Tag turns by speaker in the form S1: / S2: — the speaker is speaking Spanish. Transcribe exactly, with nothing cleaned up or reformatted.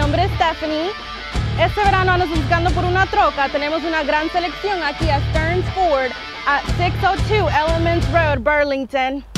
S1: nombre es Stephanie. Este verano andas buscando por una troca. Tenemos una gran selección aquí a Stearns Ford at six oh two Elements Road, Burlington.